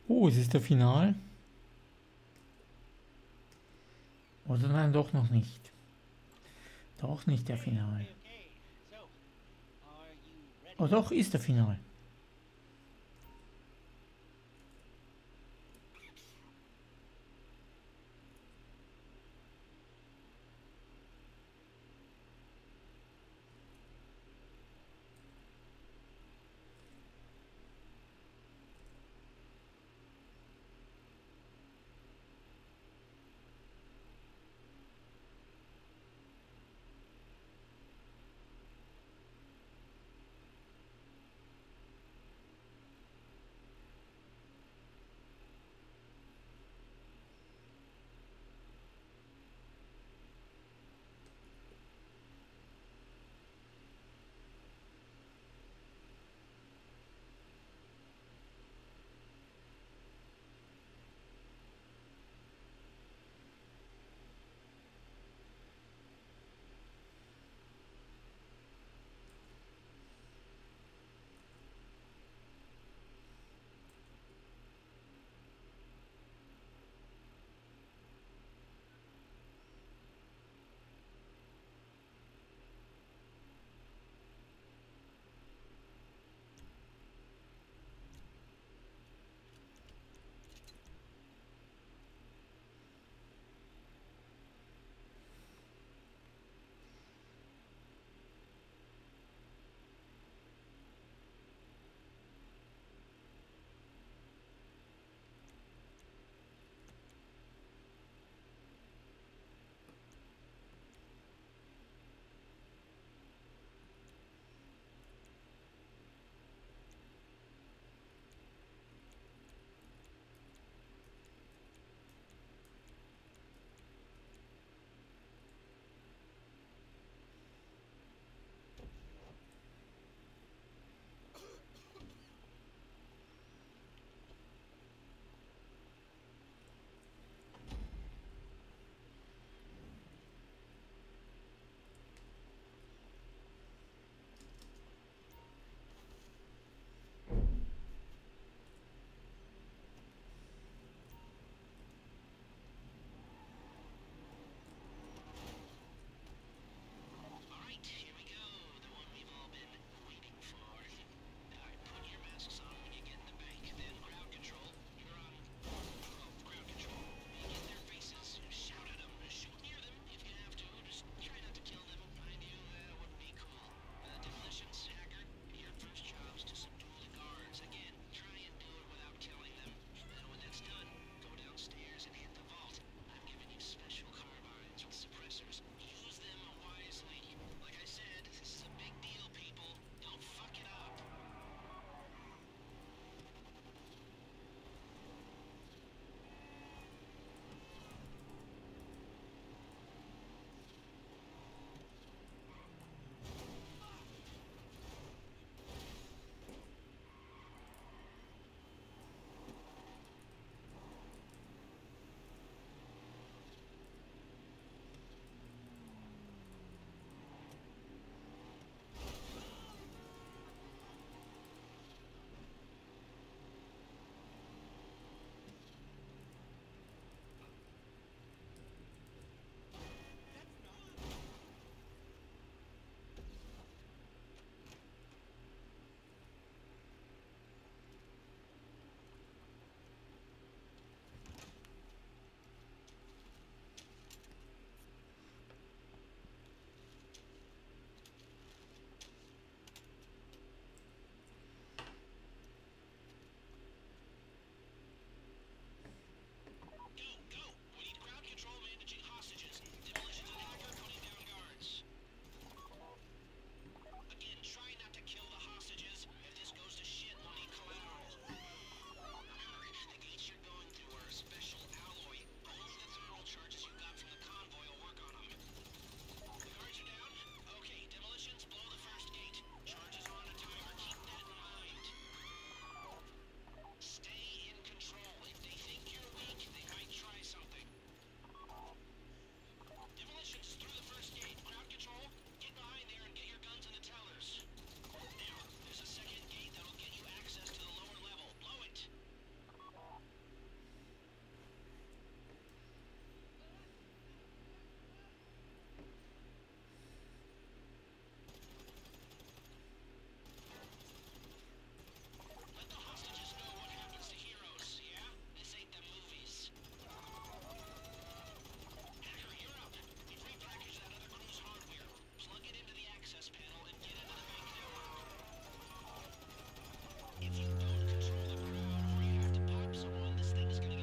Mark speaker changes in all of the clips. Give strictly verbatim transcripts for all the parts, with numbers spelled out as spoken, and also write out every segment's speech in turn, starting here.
Speaker 1: Oh, es ist der Final. Oder nein, doch noch nicht. Doch nicht der
Speaker 2: Okay,
Speaker 1: Final.
Speaker 2: okay, okay. So, are you
Speaker 1: Oh,
Speaker 2: ready?
Speaker 1: doch, ist der Final.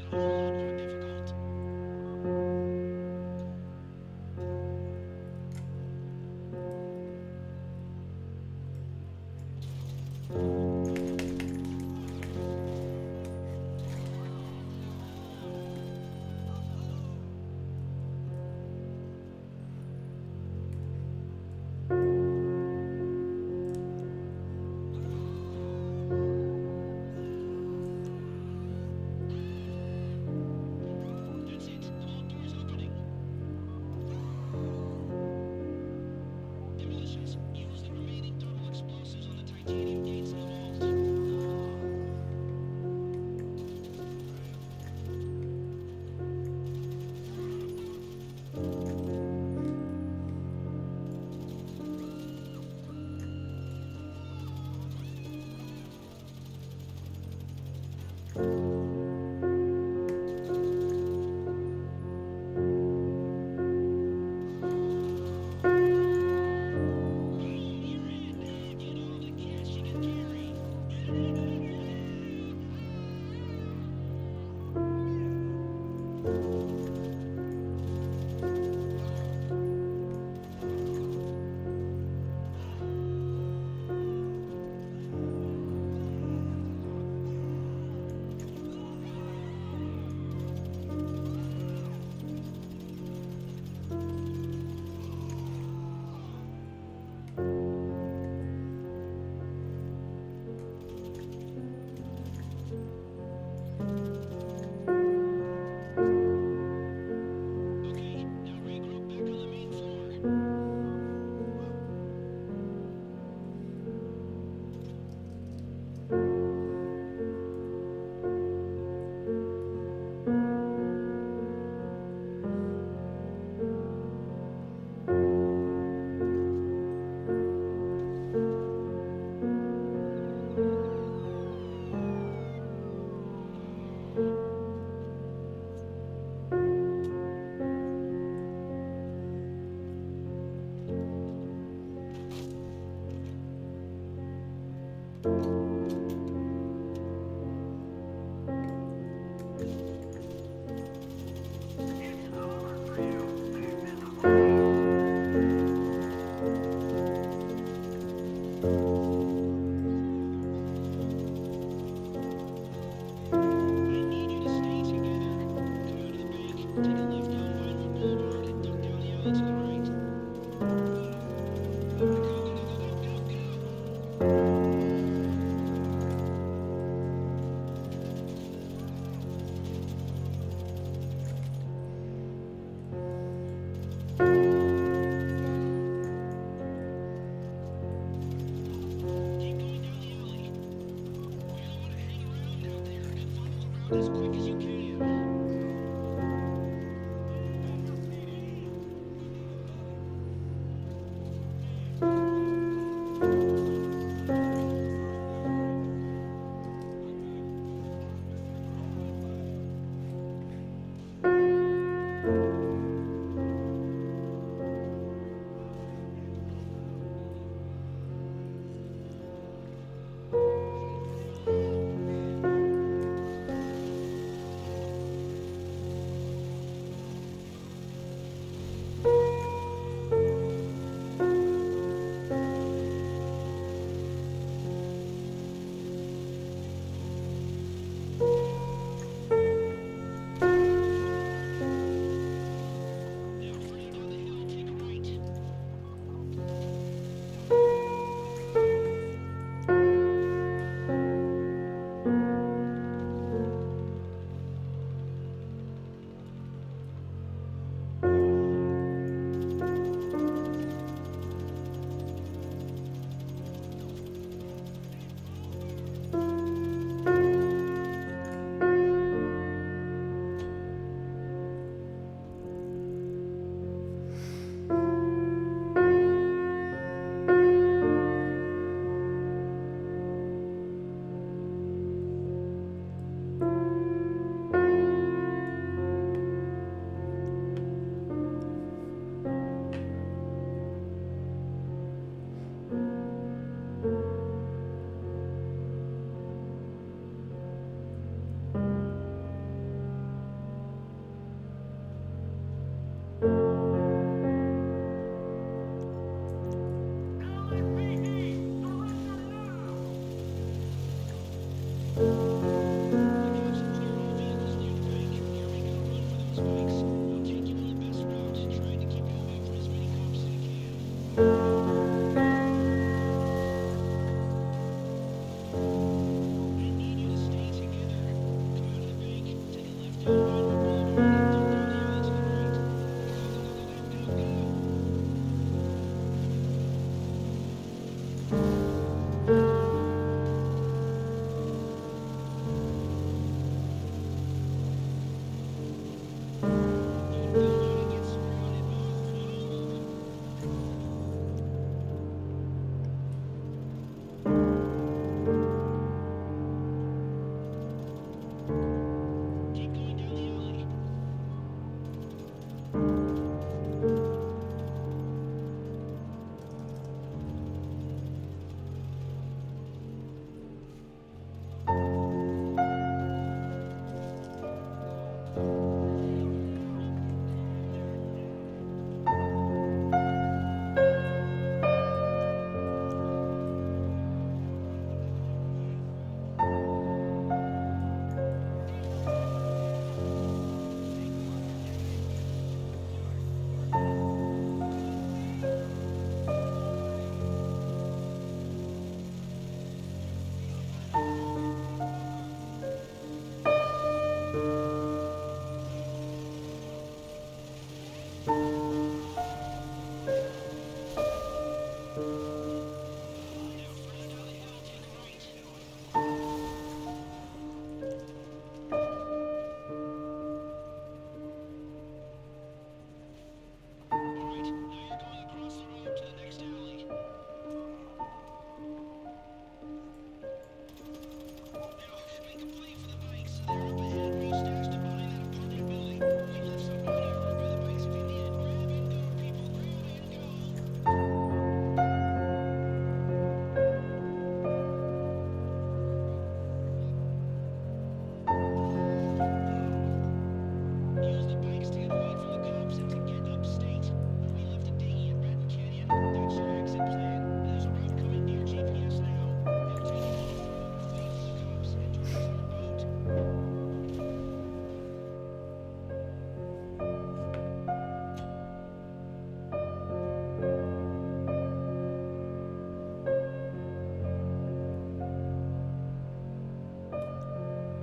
Speaker 2: a lot more difficult. That's it. The vault door's opening. Demolitions. Use the remaining thermal explosives on the titanium gates in the vault. Boom, you're in. Get all the cash you can carry. Okay, now regroup back on the main floor. I need you to stay together. Come out of the bank, take a left down Vinewood Boulevard, and duck down the alley to the right. Go, go, go, go, go, go, go! Keep going down the alley. You're gonna want to hang around out there and follow around as quick as you can.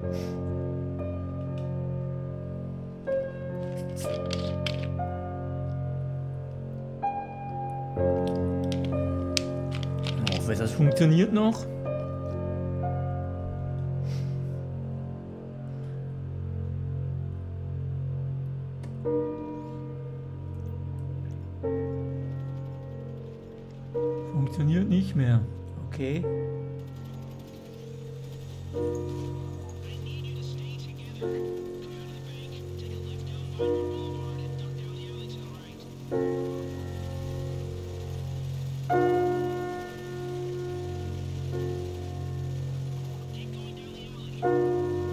Speaker 1: Ich hoffe, das funktioniert noch. Funktioniert nicht mehr. Okay.
Speaker 2: I need you to stay together. Come out of the bank, take a left down Vinewood Boulevard, and duck down the alley to the right. Keep going down the alley.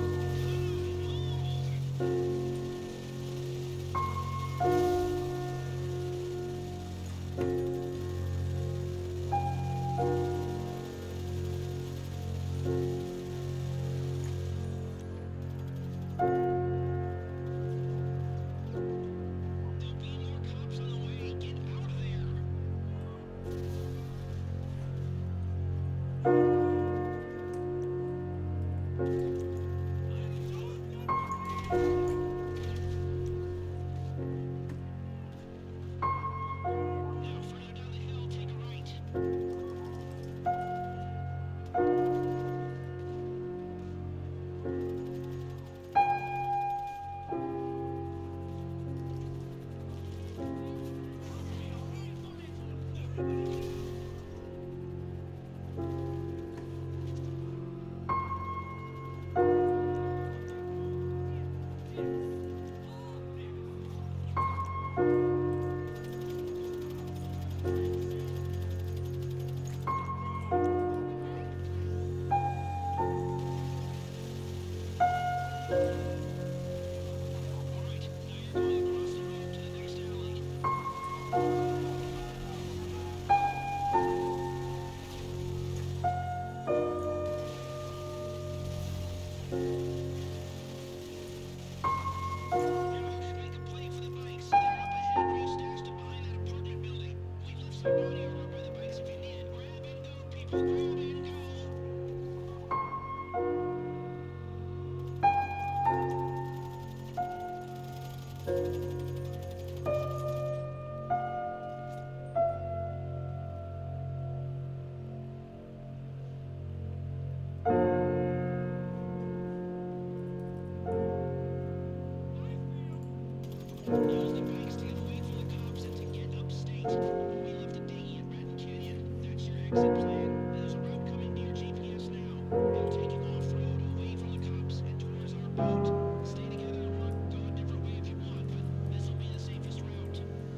Speaker 2: There'll be more cops on the way. Get out of there. Now further down the hill, take a right. Alright, now you're going across the road to the next alley. Now, make a play for the bikes. They're up ahead, real stashed up behind that apartment building. We've left some body armor by the bikes if you need it. Grab and go, people, grab and go. Use the bikes to get away from the cops and to get upstate. We left a dinghy at Raton Canyon. That's your exit plan. There's a route coming to your G P S now. It'll take you off-road, away from the cops, and towards our boat. Stay together or go a different way if you want, but this will be the safest route.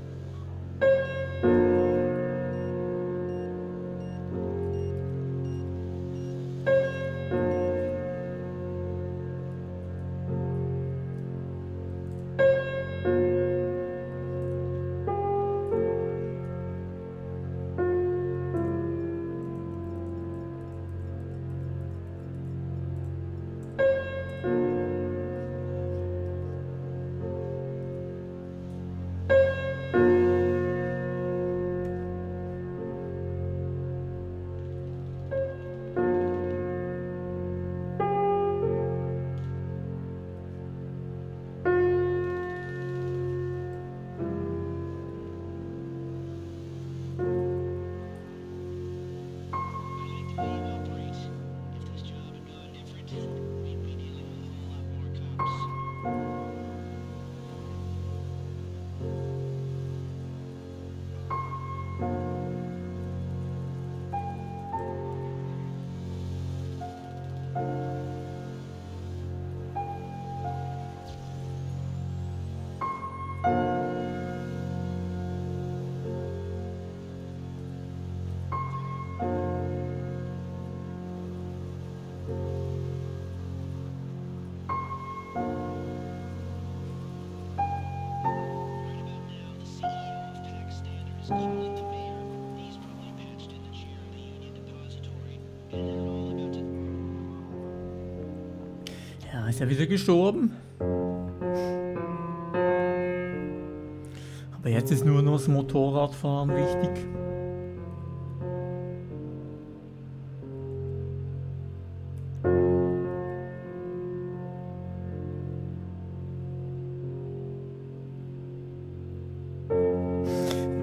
Speaker 2: is calling the mayor. He's probably patched in the chair of the Union Depository. And they're all about to...
Speaker 1: Ja, ist er wieder gestorben. Aber jetzt ist nur noch das Motorradfahren wichtig.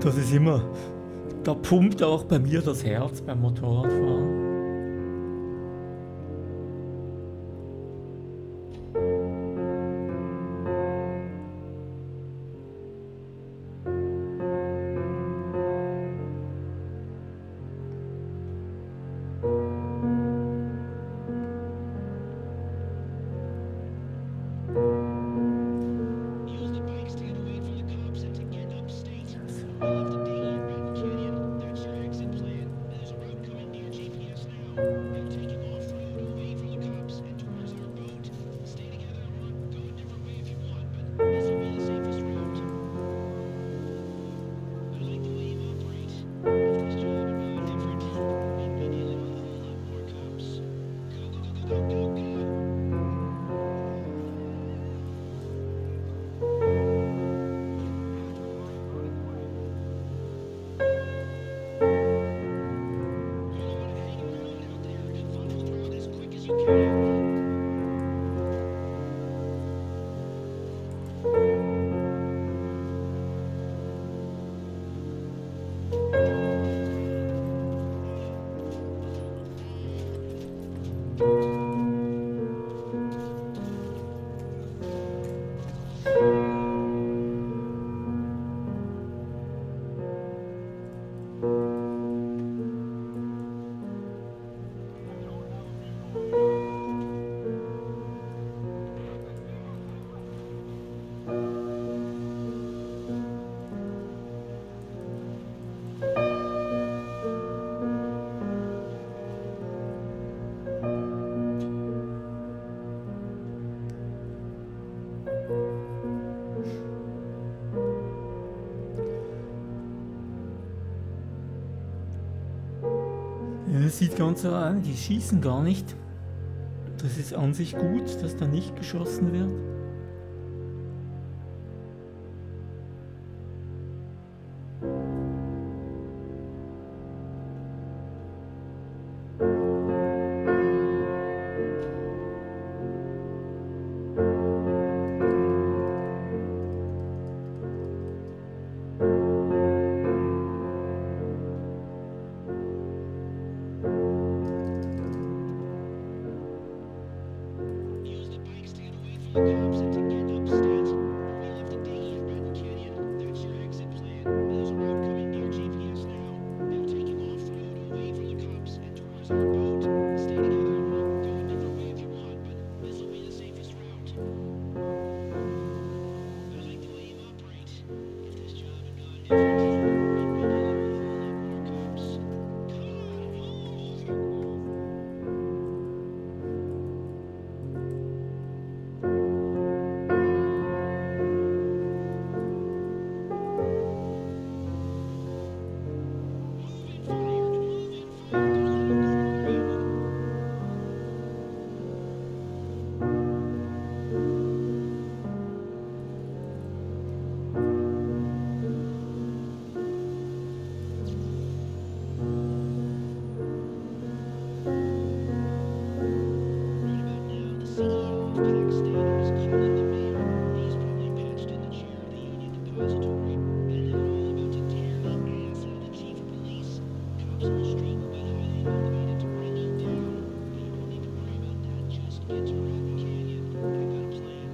Speaker 1: Das ist immer, da pumpt auch bei mir das Herz beim Motorradfahren.
Speaker 2: Use the bike stand to wait for the cops and to get upstate. We left the day in Redwood Canyon. That's your exit plan. There's a route coming near G P S now. It'll take you off-road away from the cops and towards our boat. Stay together or go a different way if you want, but this will be the safest route. I like the way you operate. If this job had gone different, we'd be dealing with a whole lot more cops. Go, go, go, go, go, go, go. You don't want to hang around out there. Follow the road as quick as you can.
Speaker 1: Ja, das sieht ganz so an, die schießen gar nicht. Das ist an sich gut, dass da nicht geschossen wird.
Speaker 2: Use the bike stand to wait for the cops and to get upstate. We left the day in Redwood Canyon. That's your exit plan. There's a route coming near G P S now. It'll take you off-road away from the cops and towards our boat. Stay together or go a different way if you want, but this will be the safest route. I like the way you operate. If this job had gone different, we'd be dealing with a whole lot more cops. Come on, move! Moving forward, moving forward. Right about now, the C E O of Pack Standards is calling the mayor. He's probably patched in the chair of the Union Depository. And they're all about to tear the ass out of the chief of police. Cops on the street will be highly motivated to bring you down. But you won't need to worry about that. Just get to Redwood Canyon. I got a plan.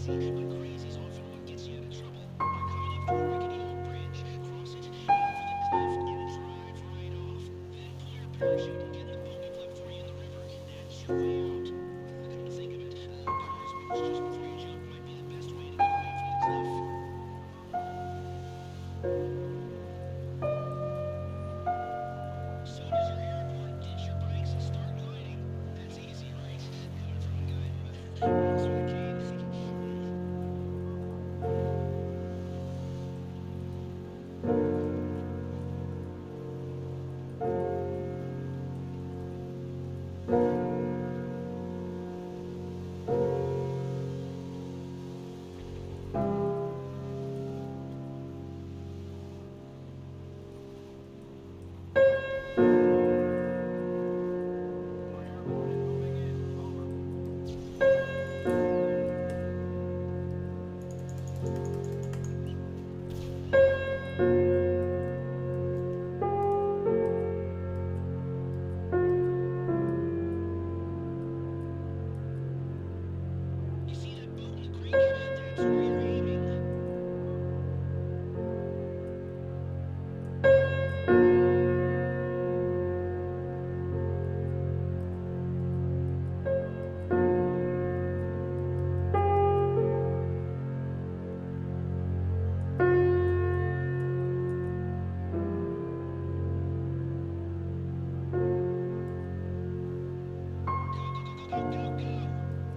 Speaker 2: See, but crazy's often what gets you out of trouble. You're coming up to a rickety old bridge, cross it, aim for the cliff, and drive right off. Then pull your parachute and get in the boat we've left for you in the river. That's your way out. Come to think of it, the car switch just before you jump might be the best way to get away from the cliff. Soon as you're airborne, ditch your bikes and start gliding. That's easy, right? Coming from a guy who walks with a cane. You see that boat in the creek? That's where you're aiming. Go, go, go, go, go, go.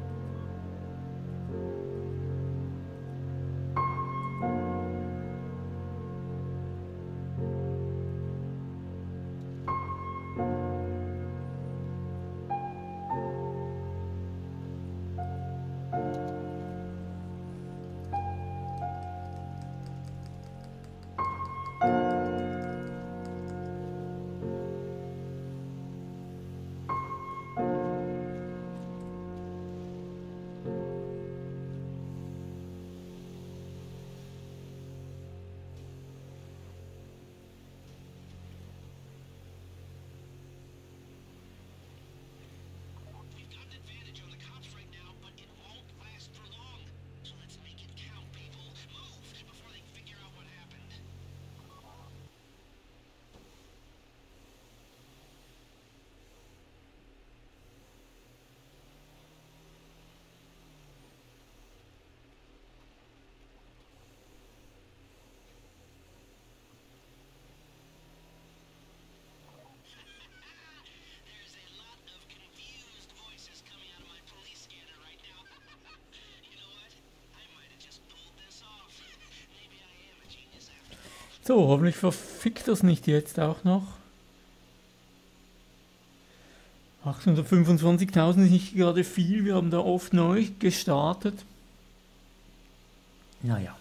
Speaker 2: We've got an advantage on the cops right now, but it won't last for long. So let's make it count, people. Move before they figure out what happened. There's a lot of confused voices coming out of my police scanner right now. You know what? I might have just pulled this off. Maybe I am a genius after all.
Speaker 1: So, hoffentlich verfickt das nicht jetzt auch noch. achthundertfünfundzwanzigtausend ist nicht gerade viel, wir haben da oft neu gestartet. Naja.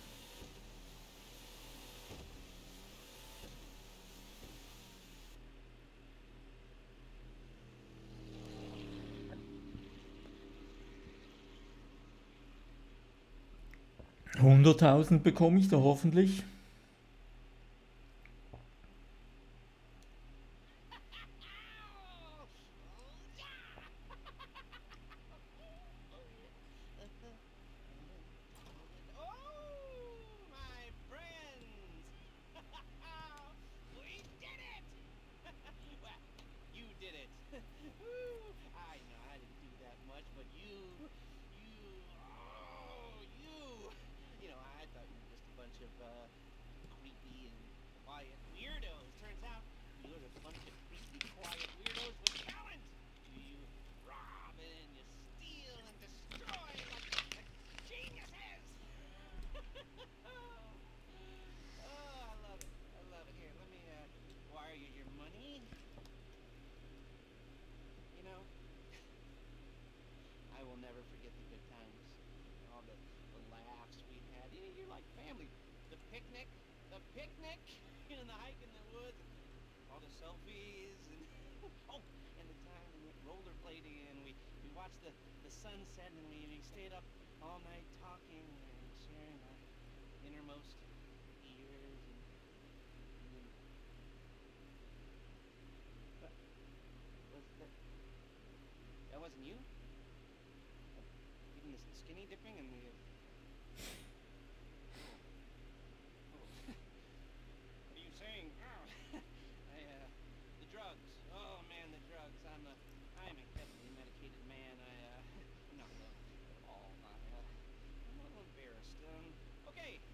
Speaker 1: hunderttausend bekomme ich da hoffentlich.
Speaker 2: Oh, my friends! We did it! Well, you did it. Woo. I know I didn't do that much, but you, you, oh, you. You know, I thought you were just a bunch of uh, creepy and quiet weirdos. Turns out you're a bunch of creepy, quiet weirdos with talent. You rob and you steal and destroy like, like geniuses. Oh, I love it. I love it. Here, let me uh, wire you your money. You know, I will never forget the good times, all the, the laughs we had. You know, you're like family. The picnic, the picnic, and the hike in the woods, all the selfies, and oh, and the time we went rollerblading and we we watched the the sunset and we, we stayed up all night talking and sharing our innermost fears and, and then, but was that that wasn't you? Even the skinny dipping and the What are you saying? Oh, I, uh, the drugs. Oh man, the drugs. I'm a, I'm a heavily medicated man. I, uh, I'm not well at all. I, uh, I'm a little embarrassed. Um, okay,